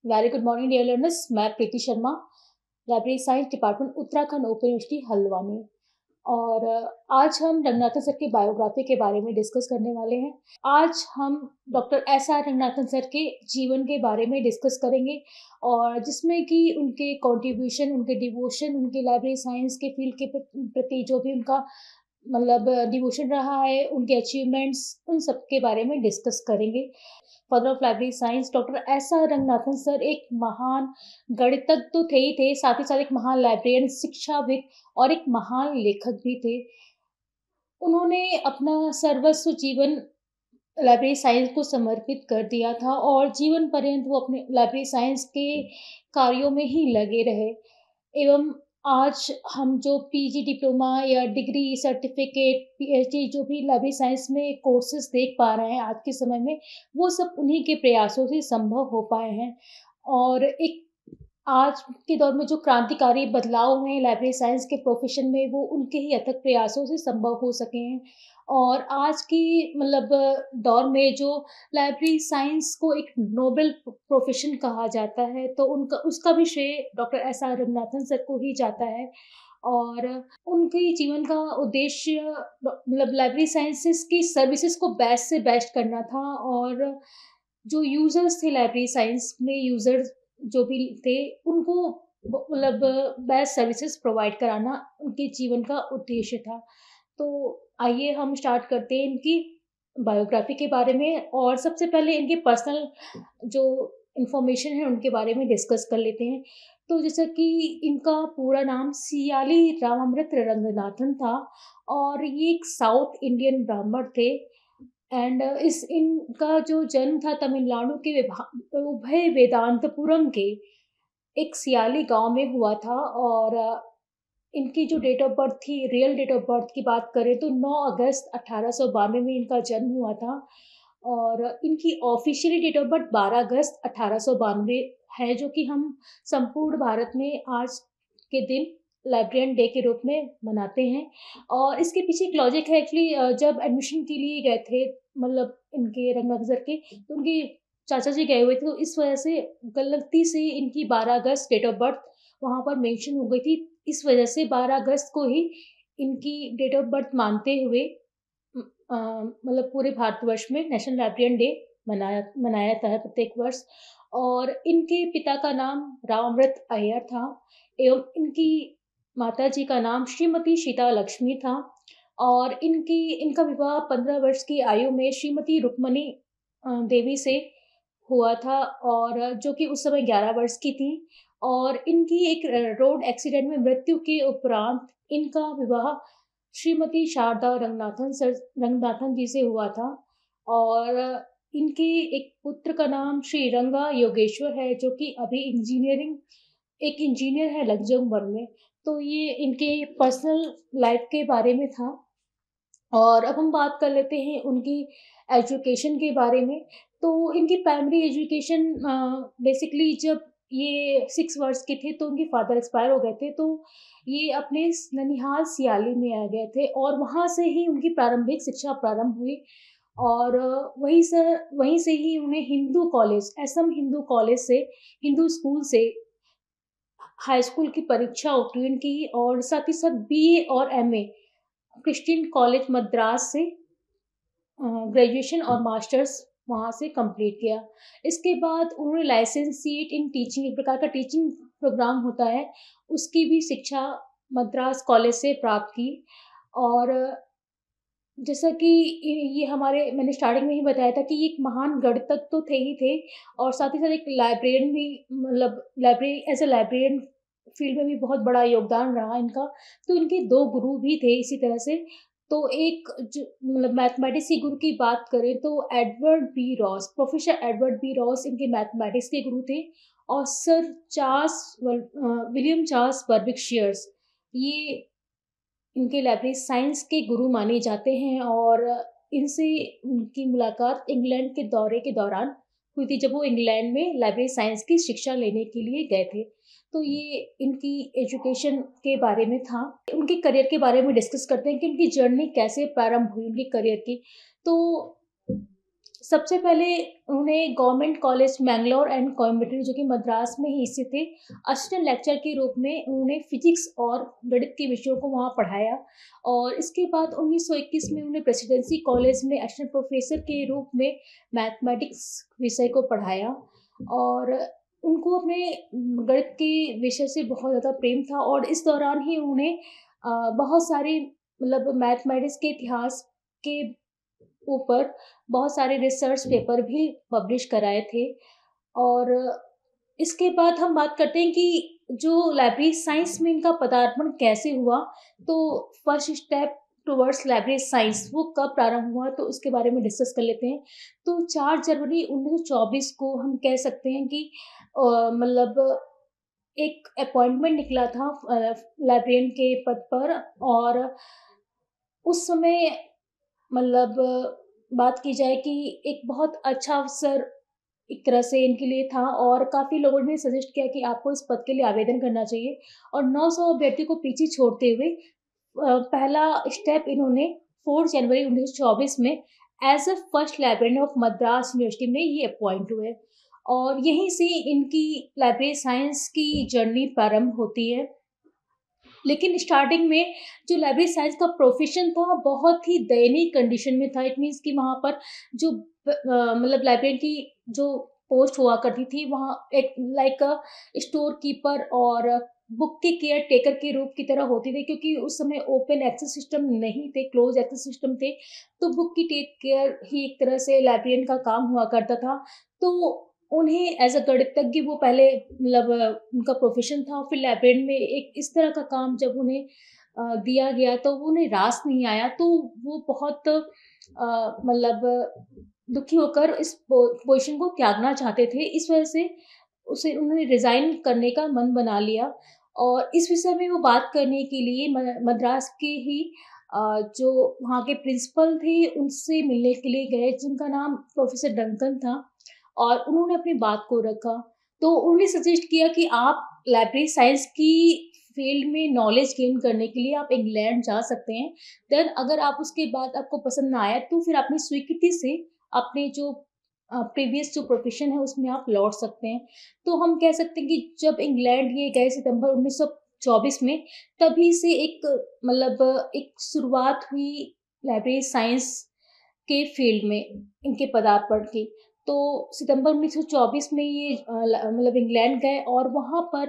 Very good morning dear learners. मैं Preeti Sharma, library science department Uttarakhand open university Haldwani. और आज हम रंगनाथन सर की बायोग्राफी के बारे में डिस्कस करने वाले हैं। आज हम doctor S R Ranganathan sir के जीवन के बारे में डिस्कस करेंगे, और जिसमें कि उनके कंट्रीब्यूशन, उनके डिवोशन, उनके लाइब्रेरी साइंस के फील्ड के प्रति जो भी उनका मतलब डिवोशन रहा है, उनके अचीवमेंट्स, उन सब के बारे में डिस्कस करेंगे। Father of library science doctor S R Ranganathan sir एक महान गणितज्ञ तो थे ही थे, साथ ही साथ एक महान लाइब्रेरियन, शिक्षाविद और एक महान लेखक भी थे। उन्होंने अपना सर्वस्व जीवन लाइब्रेरी साइंस को समर्पित कर दिया था, और जीवन पर्यंत वो अपने लाइब्रेरी साइंस के कार्यों में ही लगे रहे। एवं आज हम जो पीजी डिप्लोमा या डिग्री सर्टिफिकेट पीएचडी जो भी लाइब्रेरी साइंस में कोर्सेज देख पा रहे हैं आज के समय में, वो सब उन्हीं के प्रयासों से संभव हो पाए हैं। और एक आज के दौर में जो क्रांतिकारी बदलाव हुए हैं लाइब्रेरी साइंस के प्रोफेशन में, वो उनके ही अथक प्रयासों से संभव हो सके हैं। और आज की मतलब दौर में जो लाइब्रेरी साइंस को एक नोबेल प्रोफेशन कहा जाता है, तो उनका उसका भी श्रेय doctor S R Ranganathan sir को ही जाता है। और उनके जीवन का उद्देश्य मतलब लाइब्रेरी साइंसेस की सर्विसेज को बेस्ट से बेस्ट करना था, और जो यूजर्स थे लाइब्रेरी साइंस में, यूजर्स जो भी थे, उनको मतलब बेस्ट सर्विसेज प्रोवाइड कराना उनके जीवन का उद्देश्य था। तो आइए हम स्टार्ट करते हैं इनकी बायोग्राफी के बारे में, और सबसे पहले इनके पर्सनल जो इन्फॉर्मेशन है उनके बारे में डिस्कस कर लेते हैं। तो जैसा कि इनका पूरा नाम सियाली रामामृत रंगनाथन था, और ये एक साउथ इंडियन ब्राह्मण थे। एंड इस इनका जो जन्म था तमिलनाडु के उभय वेदांतपुरम के एक सियाली गांव में हुआ था। और इनकी जो डेट ऑफ बर्थ थी, रियल डेट ऑफ बर्थ की बात करें तो 9 अगस्त 1892 में इनका जन्म हुआ था। और इनकी ऑफिशियली डेट ऑफ बर्थ 12 अगस्त 1892 है, जो कि हम संपूर्ण भारत में आज के दिन लाइब्रेरियन डे के रूप में मनाते हैं। और इसके पीछे एक लॉजिक है एक्चुअली। जब एडमिशन के लिए गए थे, मतलब इनके रंगनाथ सर के, तो उनके चाचा जी गए हुए थे, तो इस वजह से गलती से इनकी 12 अगस्त डेट ऑफ बर्थ वहाँ पर मेंशन हो गई थी। इस वजह से 12 अगस्त को ही इनकी डेट ऑफ बर्थ मानते हुए मतलब पूरे भारतवर्ष में नेशनल लाइब्रेरियन डे मनाया जाता है प्रत्येक वर्ष। और इनके पिता का नाम रामामृत अय्यर था, एवं इनकी माता जी का नाम श्रीमती सीता लक्ष्मी था। और इनका विवाह 15 वर्ष की आयु में श्रीमती रुक्मणी देवी से हुआ था, और जो कि उस समय 11 वर्ष की थी। और इनकी एक रोड एक्सीडेंट में मृत्यु के उपरांत इनका विवाह श्रीमती शारदा रंगनाथन जी से हुआ था। और इनके एक पुत्र का नाम श्री रंगा योगेश्वर है, जो कि अभी एक इंजीनियर है लग्जमबर्ग में। तो ये इनके पर्सनल लाइफ के बारे में था। और अब हम बात कर लेते हैं उनकी एजुकेशन के बारे में। तो इनकी प्राइमरी एजुकेशन बेसिकली जब ये 6 वर्ष के थे तो उनके फादर एक्सपायर हो गए थे, तो ये अपने ननिहाल सियाली में आ गए थे, और वहाँ से ही उनकी प्रारंभिक शिक्षा प्रारंभ हुई। और वहीं से ही उन्हें हिंदू कॉलेज, असम हिंदू कॉलेज से, हिंदू स्कूल से हाई स्कूल की परीक्षा उत्तीर्ण की, और साथ ही साथ बीए और एमए क्रिश्चियन कॉलेज मद्रास से ग्रेजुएशन और मास्टर्स वहाँ से कंप्लीट किया। इसके बाद उन्होंने लाइसेंसिएट इन टीचिंग, एक प्रकार का टीचिंग प्रोग्राम होता है, उसकी भी शिक्षा मद्रास कॉलेज से प्राप्त की। और जैसा कि ये हमारे, मैंने स्टार्टिंग में ही बताया था कि ये एक महान गणितज्ञ तो थे ही थे, और साथ ही साथ एक लाइब्रेरियन भी, मतलब library as a librarian field में भी बहुत बड़ा योगदान रहा इनका। तो इनके 2 गुरु भी थे इसी तरह से। तो एक जो मतलब मैथमेटिक्स के गुरु की बात करें तो Edward B Ross, professor Edward B Ross इनके मैथमेटिक्स के गुरु थे। और सर विलियम चार्ल्स बर्बिकशियर्स, ये इनके लाइब्रेरी साइंस के गुरु माने जाते हैं। और इनसे उनकी मुलाकात इंग्लैंड के दौरे के दौरान हुई थी, जब वो इंग्लैंड में लाइब्रेरी साइंस की शिक्षा लेने के लिए गए थे। तो ये इनकी एजुकेशन के बारे में था। उनके करियर के बारे में डिस्कस करते हैं कि उनकी जर्नी कैसे प्रारंभ हुई उनकी करियर की। तो सबसे पहले उन्होंने government college Mangalore and Coimbatore जो कि मद्रास में ही स्थित थे, असिस्टेंट लेक्चर के रूप में उन्होंने फिजिक्स और गणित के विषयों को वहाँ पढ़ाया। और इसके बाद 1921 में उन्हें प्रेसिडेंसी कॉलेज में असिस्टेंट प्रोफेसर के रूप में मैथमेटिक्स विषय को पढ़ाया। और उनको अपने गणित के विषय से बहुत ज़्यादा प्रेम था, और इस दौरान ही उन्हें बहुत सारी मतलब मैथमेटिक्स के इतिहास के ऊपर बहुत सारे रिसर्च पेपर भी पब्लिश कराए थे। और इसके बाद हम बात करते हैं कि जो लाइब्रेरी साइंस में इनका पदार्पण कैसे हुआ। तो first step towards library science वो कब प्रारंभ हुआ, तो उसके बारे में डिस्कस कर लेते हैं। तो 4 जनवरी 1924 को हम कह सकते हैं कि मतलब एक अपॉइंटमेंट निकला था लाइब्रेरियन के पद पर। और उस समय मतलब बात की जाए कि एक बहुत अच्छा अवसर एक तरह से इनके लिए था, और काफ़ी लोगों ने सजेस्ट किया कि आपको इस पद के लिए आवेदन करना चाहिए। और 900 अभ्यर्थियों को पीछे छोड़ते हुए पहला स्टेप इन्होंने 4 जनवरी 1924 में as a first librarian of Madras university में ये अपॉइंट हुए। और यहीं से इनकी लाइब्रेरी साइंस की जर्नी प्रारंभ होती है। लेकिन स्टार्टिंग में जो लाइब्रेरी साइंस का प्रोफेशन था बहुत ही दयनीय कंडीशन में था। इट मीन्स कि वहाँ पर जो मतलब लाइब्रेरी की जो पोस्ट हुआ करती थी वहाँ एक लाइक अ स्टोर कीपर और बुक के केयर टेकर के रूप की तरह होती थी, क्योंकि उस समय ओपन एक्सेस सिस्टम नहीं थे, क्लोज एक्सेस सिस्टम थे। तो बुक की टेक केयर ही एक तरह से लाइब्रेरियन का काम हुआ करता था। तो उन्हें एज़ अ गणितज्ञ वो पहले मतलब उनका प्रोफ़ेशन था। फिर लाइब्रेरियन में एक इस तरह का काम जब उन्हें दिया गया तो वो उन्हें रास नहीं आया। तो वो बहुत मतलब दुखी होकर इस पोज़ीशन को त्यागना चाहते थे। इस वजह से उसे उन्होंने रिज़ाइन करने का मन बना लिया। और इस विषय में वो बात करने के लिए मद्रास के ही जो वहाँ के प्रिंसिपल थे उनसे मिलने के लिए गए, जिनका नाम प्रोफ़ेसर डंकन था। और उन्होंने अपनी बात को रखा। तो उन्होंने सजेस्ट किया कि आप लाइब्रेरी साइंस की फ़ील्ड में नॉलेज गेन करने के लिए आप इंग्लैंड जा सकते हैं। देन अगर आप उसके बाद आपको पसंद ना आया तो फिर अपनी स्वीकृति से अपने जो प्रीवियस जो प्रोफ़ेशन है उसमें आप लौट सकते हैं। तो हम कह सकते हैं कि जब इंग्लैंड ये गए सितंबर 1924 में, तभी से एक मतलब एक शुरुआत हुई लाइब्रेरी साइंस के फ़ील्ड में इनके पदार्पण की। तो सितंबर 1924 में ये मतलब इंग्लैंड गए, और वहाँ पर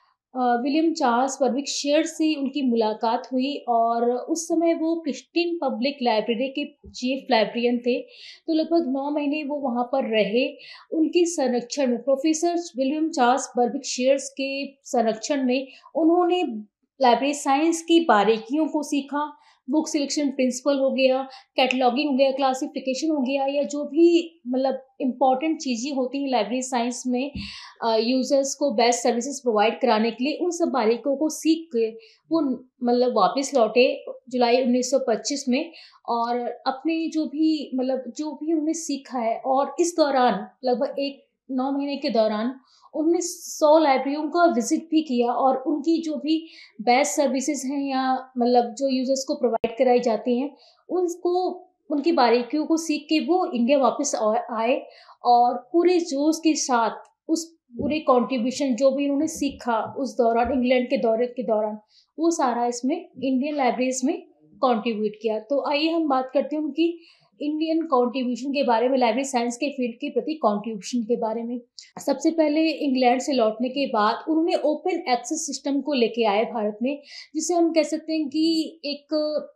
विलियम चार्ल्स वर्विकशायर से उनकी मुलाकात हुई। और उस समय वो क्रिस्टीन पब्लिक लाइब्रेरी के चीफ लाइब्रेरियन थे। तो लगभग 9 महीने वो वहाँ पर रहे। उनके संरक्षण में प्रोफेसर विलियम चार्ल्स वर्विकशायर के संरक्षण में उन्होंने लाइब्रेरी साइंस की बारीकियों को सीखा। बुक सिलेक्शन प्रिंसिपल हो गया, कैटलॉगिंग हो गया, क्लासिफिकेशन हो गया, या जो भी मतलब इम्पोर्टेंट चीज़ें होती हैं लाइब्रेरी साइंस में यूज़र्स को बेस्ट सर्विसेज प्रोवाइड कराने के लिए, उन सब बारीकियों को सीख के वो मतलब वापस लौटे जुलाई 1925 में। और अपने जो भी मतलब जो भी उन्होंने सीखा है, और इस दौरान लगभग 9 महीने के दौरान उन्होंने 100 लाइब्रेरियों का विज़िट भी किया। और उनकी जो भी बेस्ट सर्विसेज हैं या मतलब जो यूज़र्स को प्रोवाइड कराई जाती हैं, उनको उनकी बारीकियों को सीख के वो इंडिया वापस आए। और पूरे जोश के साथ उस पूरे कंट्रीब्यूशन जो भी उन्होंने सीखा उस दौरान इंग्लैंड के दौरे के दौरान, वो सारा इसमें इंडियन लाइब्रेरीज़ में कंट्रीब्यूट किया। तो आइए हम बात करते हैं उनकी इंडियन कंट्रीब्यूशन के बारे में, लाइब्रेरी साइंस के फील्ड के प्रति कंट्रीब्यूशन के बारे में। सबसे पहले इंग्लैंड से लौटने के बाद उन्होंने ओपन एक्सेस सिस्टम को लेके आए भारत में, जिसे हम कह सकते हैं कि एक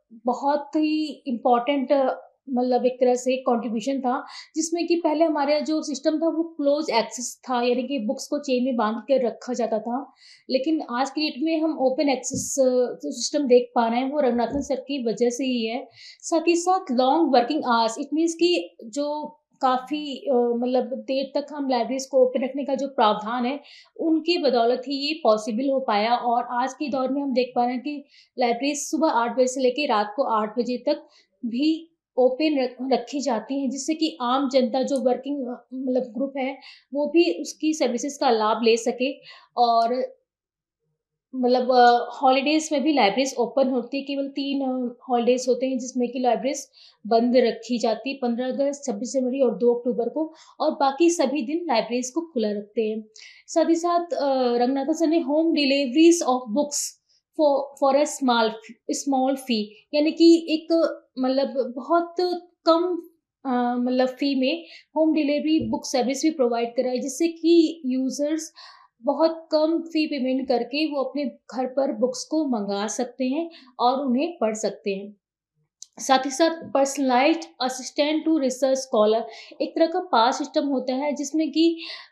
बहुत ही इम्पोर्टेंट मतलब एक तरह से कंट्रीब्यूशन था, जिसमें कि पहले हमारे जो सिस्टम था वो क्लोज एक्सेस था, यानी कि बुक्स को चेन में बांध कर रखा जाता था। लेकिन आज की डेट में हम ओपन एक्सेस जो सिस्टम देख पा रहे हैं वो रंगनाथन सर की वजह से ही है। साथ ही साथ long working hours, it means कि जो काफ़ी मतलब देर तक हम लाइब्रेरीज़ को ओपन रखने का जो प्रावधान है, उनकी बदौलत ही ये पॉसिबल हो पाया। और आज के दौर में हम देख पा रहे हैं कि लाइब्रेरीज़ सुबह 8 बजे से लेके रात को 8 बजे तक भी ओपन रखी जाती हैं, जिससे कि आम जनता जो वर्किंग मतलब ग्रुप है, वो भी उसकी सर्विसेज़ का लाभ ले सके। और मतलब हॉलीडेज़ में भी लाइब्रेरीज़ ओपन होती है, केवल 3 हॉलीडेज़ होते हैं जिसमें कि लाइब्रेरीज़ बंद रखी जाती है, 15 अगस्त, 26 जनवरी और 2 अक्टूबर को, और बाकी सभी दिन लाइब्रेरीज़ को खुला रखते हैं। साथ ही साथ रंगनाथन सर ने home deliveries of books for a small fee, यानी कि एक मतलब बहुत कम मतलब फ़ी में होम डिलीवरी बुक सर्विस भी प्रोवाइड कराई, जिससे कि यूज़र्स बहुत कम फ़ी पेमेंट करके वो अपने घर पर बुक्स को मँगा सकते हैं और उन्हें पढ़ सकते हैं। साथ ही साथ personalised assistant to research scholar, एक तरह का पास सिस्टम होता है जिसमें कि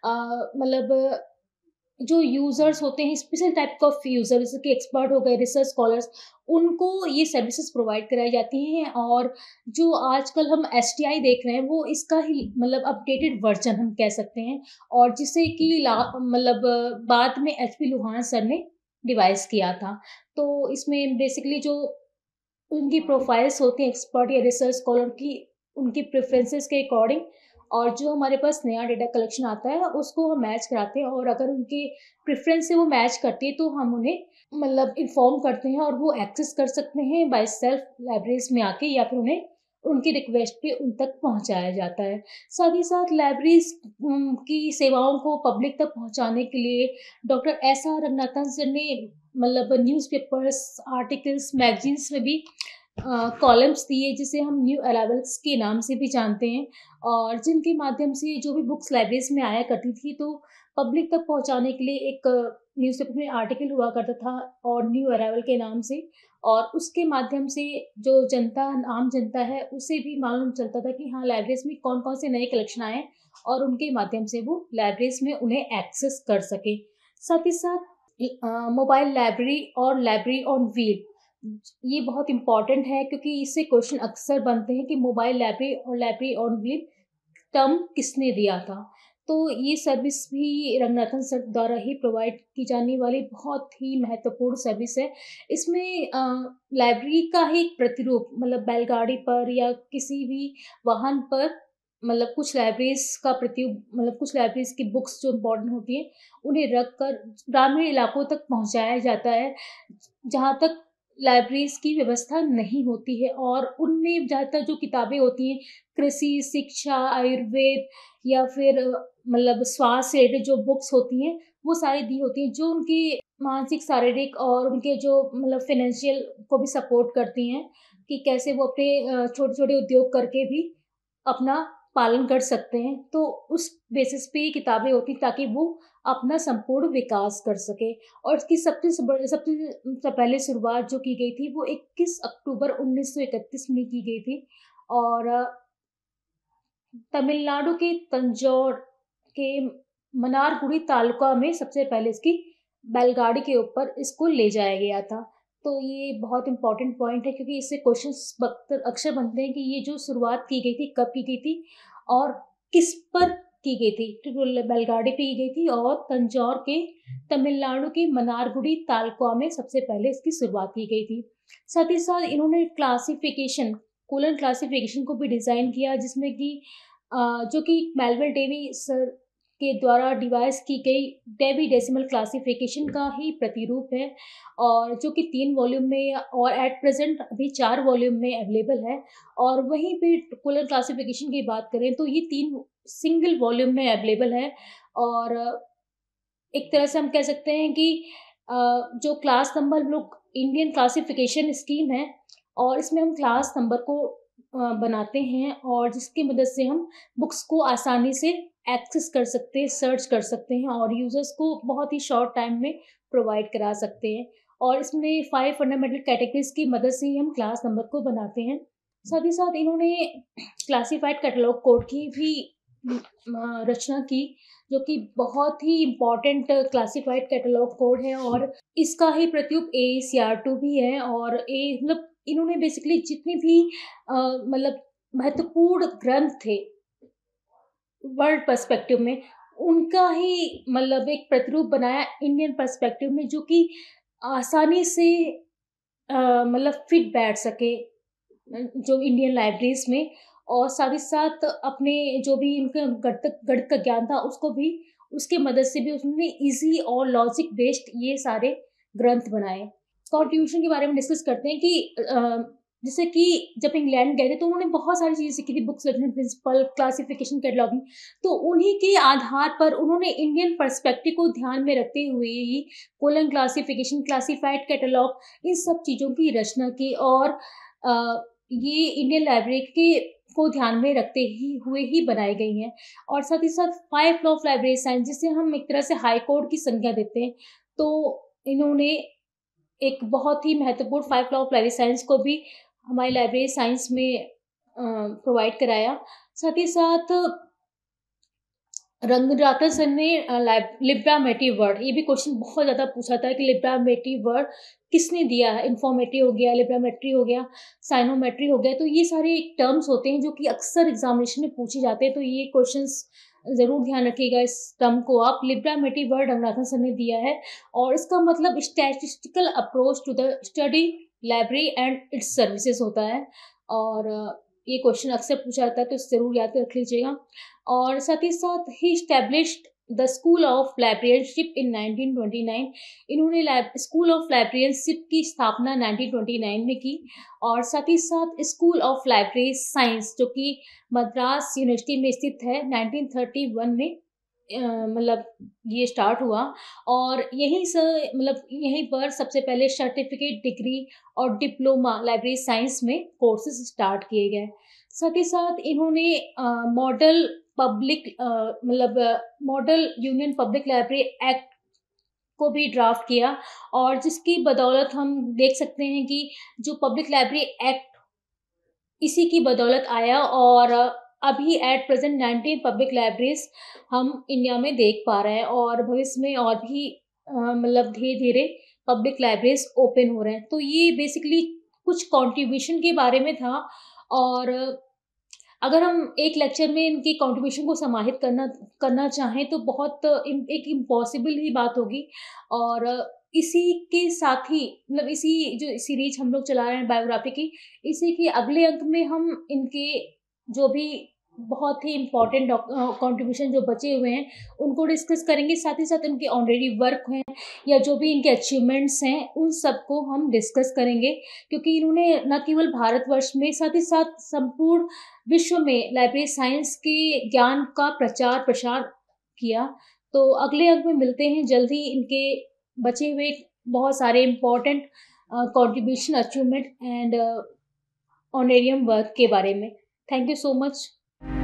मतलब जो यूज़र्स होते हैं, स्पेशल टाइप ऑफ यूज़र जैसे कि एक्सपर्ट हो गए, रिसर्च स्कॉलर्स, उनको ये सर्विसेज़ प्रोवाइड कराई जाती हैं। और जो आजकल हम एसटीआई देख रहे हैं, वो इसका ही मतलब अपडेटेड वर्ज़न हम कह सकते हैं, और जिसे कि मतलब बाद में एचपी लोहान सर ने डिवाइस किया था। तो इसमें बेसिकली जो उनकी प्रोफाइल्स होती हैं एक्सपर्ट या रिसर्च स्कॉलर की, उनकी प्रेफ़रेंसेस के अकॉर्डिंग, और जो हमारे पास नया डेटा कलेक्शन आता है उसको हम मैच कराते हैं, और अगर उनकी प्रेफ़रेंस से वो मैच करती है तो हम उन्हें मतलब इन्फॉर्म करते हैं और वो एक्सेस कर सकते हैं बाय सेल्फ लाइब्रेरीज़ में आके, या फिर उन्हें उनकी रिक्वेस्ट पे उन तक पहुँचाया जाता है। साथ ही साथ लाइब्रेरीज़ की सेवाओं को पब्लिक तक पहुँचाने के लिए doctor S R Ranganathan sir ने मतलब न्यूज़पेपर्स, आर्टिकल्स, मैगज़ीन्स में भी कॉलम्स दिए, जिसे हम न्यू अराइवल्स के नाम से भी जानते हैं, और जिनके माध्यम से जो भी बुक्स लाइब्रेरीज में आया करती थी, तो पब्लिक तक पहुंचाने के लिए एक न्यूज़पेपर में आर्टिकल हुआ करता था और न्यू अराइवल के नाम से, और उसके माध्यम से जो जनता, आम जनता है, उसे भी मालूम चलता था कि हाँ, लाइब्रेरीज में कौन कौन से नए कलेक्शन आए हैं, और उनके माध्यम से वो लाइब्रेरीज में उन्हें एक्सेस कर सके। साथ ही साथ मोबाइल लाइब्रेरी और लाइब्रेरी ऑन व्हील, ये बहुत इम्पोर्टेंट है, क्योंकि इससे क्वेश्चन अक्सर बनते हैं कि मोबाइल लाइब्रेरी और लाइब्रेरी ऑन व्हील टर्म किसने दिया था। तो ये सर्विस भी रंगनाथन सर द्वारा ही प्रोवाइड की जाने वाली बहुत ही महत्वपूर्ण सर्विस है। इसमें लाइब्रेरी का ही एक प्रतिरूप, मतलब बैलगाड़ी पर या किसी भी वाहन पर, मतलब कुछ लाइब्रेरीज़ का प्रतिरूप, मतलब कुछ लाइब्रेरीज़ की बुक्स जो इम्पोर्टेंट होती हैं, उन्हें रख कर ग्रामीण इलाकों तक पहुँचाया जाता है, जहाँ तक लाइब्रेरीज़ की व्यवस्था नहीं होती है, और उनमें ज़्यादातर जो किताबें होती हैं, कृषि, शिक्षा, आयुर्वेद या फिर मतलब स्वास्थ्य से रिलेटेड जो बुक्स होती हैं, वो सारी दी होती हैं, जो उनकी मानसिक, शारीरिक और उनके जो मतलब फ़ाइनेंशियल को भी सपोर्ट करती हैं, कि कैसे वो अपने छोटे-छोटे उद्योग करके भी अपना पालन कर सकते हैं। तो उस बेसिस पे ये किताबें होती हैं, ताकि वो अपना संपूर्ण विकास कर सकें। और इसकी सबसे पहले शुरुआत जो की गई थी, वो 21 अक्टूबर 1931 में की गई थी, और तमिलनाडु के तंजौर के मनारगुडी तालुका में सबसे पहले इसकी बैलगाड़ी के ऊपर इसको ले जाया गया था। तो ये बहुत इम्पोर्टेंट पॉइंट है, क्योंकि इससे क्वेश्चंस अक्सर बनते हैं कि ये जो शुरुआत की गई थी, कब की गई थी और किस पर की गई थी। तो बैलगाड़ी पे की गई थी, और तंजौर के तमिलनाडु के मनारगुडी तालुका में सबसे पहले इसकी शुरुआत की गई थी। साथ ही साथ इन्होंने क्लासिफिकेशन, कोलन क्लासिफिकेशन को भी डिज़ाइन किया, जिसमें कि जो कि मेलविल डेवी सर के द्वारा डिवाइस की गई डेवी डेसिमल क्लासिफिकेशन का ही प्रतिरूप है, और जो कि 3 वॉल्यूम में, और एट प्रेज़ेंट अभी 4 वॉल्यूम में अवेलेबल है। और वहीं पे कोलन क्लासिफिकेशन की बात करें तो ये 3 सिंगल वॉल्यूम में अवेलेबल है, और एक तरह से हम कह सकते हैं कि जो क्लास नंबर, हम लोग इंडियन क्लासिफिकेशन स्कीम है, और इसमें हम क्लास नंबर को बनाते हैं, और जिसकी मदद से हम बुक्स को आसानी से एक्सेस कर सकते हैं, सर्च कर सकते हैं, और यूज़र्स को बहुत ही शॉर्ट टाइम में प्रोवाइड करा सकते हैं। और इसमें 5 फंडामेंटल कैटेगरीज़ की मदद से ही हम क्लास नंबर को बनाते हैं। साथ ही साथ इन्होंने क्लासिफाइड कैटलॉग कोड की भी रचना की, जो कि बहुत ही इम्पोर्टेंट क्लासिफाइड कैटलॉग कोड है, और इसका ही प्रतिरूप AECR2 भी है। और मतलब इन्होंने बेसिकली जितनी भी मतलब महत्वपूर्ण ग्रंथ थे वर्ल्ड पर्सपेक्टिव में, उनका ही मतलब एक प्रतिरूप बनाया इंडियन पर्सपेक्टिव में, जो कि आसानी से मतलब फिट बैठ सके जो इंडियन लाइब्रेरीज़ में। और साथ ही साथ अपने जो भी इनका गणित का ज्ञान था, उसको भी उसके मदद से भी उन्होंने ईज़ी और लॉजिक बेस्ड ये सारे ग्रंथ बनाए। कॉन्ट्रीब्यूशन के बारे में डिस्कस करते हैं कि जैसे कि जब इंग्लैंड गए थे तो उन्होंने बहुत सारी चीज़ें सीखी थी, book selection principle, classification, cataloguing. तो उन्हीं के आधार पर उन्होंने इंडियन पर्सपेक्टिव को ध्यान में रखते हुए ही कोलन क्लासिफिकेशन, क्लासिफाइड कैटलॉग, इन सब चीज़ों की रचना की। और ये इंडियन लाइब्रेरी के को ध्यान में रखते ही हुए ही बनाई गई हैं। और साथ ही साथ 5 लॉ ऑफ लाइब्रेरी साइंस, जिसे हम एक तरह से हाई कोर्ट की संज्ञा देते हैं, तो इन्होंने एक बहुत ही महत्वपूर्ण 5 लॉ ऑफ लाइब्रेरी साइंस को भी हमारी लाइब्रेरी साइंस में प्रोवाइड कराया। साथ ही साथ रंगनाथन सर ने लिब्रामेटिव वर्ड, ये भी क्वेश्चन बहुत ज़्यादा पूछा था कि लिब्रामेटिव वर्ड किसने दिया है। इन्फॉर्मेटिव हो गया, लिब्रामेट्री हो गया, साइनोमेट्री हो गया, तो ये सारे टर्म्स होते हैं जो कि अक्सर एग्जामिनेशन में पूछे जाते हैं। तो ये क्वेश्चंस ज़रूर ध्यान रखिएगा, इस टर्म को आप। लिब्रामेटिव वर्ड रंगनाथन सर ने दिया है और इसका मतलब statistical approach to the study library and its services होता है। और ये क्वेश्चन अक्सर पूछा जाता है, तो ज़रूर याद रख लीजिएगा। और साथ ही साथ ही established the school of librarianship in 1929। इन्होंने स्कूल ऑफ लाइब्रेरियनशिप की स्थापना 1929 में की। और साथ ही साथ स्कूल ऑफ लाइब्रेरी साइंस, जो कि मद्रास यूनिवर्सिटी में स्थित है, 1931 में मतलब ये स्टार्ट हुआ। और यहीं से मतलब यहीं पर सबसे पहले सर्टिफिकेट, डिग्री और डिप्लोमा लाइब्रेरी साइंस में कोर्सेज स्टार्ट किए गए। साथ ही साथ इन्होंने मॉडल पब्लिक मतलब model union public library act को भी ड्राफ्ट किया। और जिसकी बदौलत हम देख सकते हैं कि जो पब्लिक लाइब्रेरी एक्ट, इसी की बदौलत आया। और अभी एट प्रेजेंट 19 पब्लिक लाइब्रेरीज हम इंडिया में देख पा रहे हैं और भविष्य में और भी मतलब धीरे धीरे पब्लिक लाइब्रेरीज ओपन हो रहे हैं। तो ये बेसिकली कुछ कंट्रीब्यूशन के बारे में था। और अगर हम एक लेक्चर में इनकी कंट्रीब्यूशन को समाहित करना चाहें तो बहुत एक इम्पॉसिबल ही बात होगी। और इसी के साथ ही मतलब इसी जो सीरीज हम लोग चला रहे हैं बायोग्राफी की, इसी के अगले अंक में हम इनके जो भी बहुत ही इम्पोर्टेंट कंट्रीब्यूशन जो बचे हुए हैं उनको डिस्कस करेंगे। साथ ही साथ इनके ऑनरेडी वर्क हैं या जो भी इनके अचीवमेंट्स हैं उन सबको हम डिस्कस करेंगे, क्योंकि इन्होंने न केवल भारतवर्ष में, साथ ही साथ संपूर्ण विश्व में लाइब्रेरी साइंस के ज्ञान का प्रचार प्रसार किया। तो अगले अंक में मिलते हैं जल्द ही इनके बचे हुए बहुत सारे important contribution, achievement and honorarium work के बारे में। Thank you so much.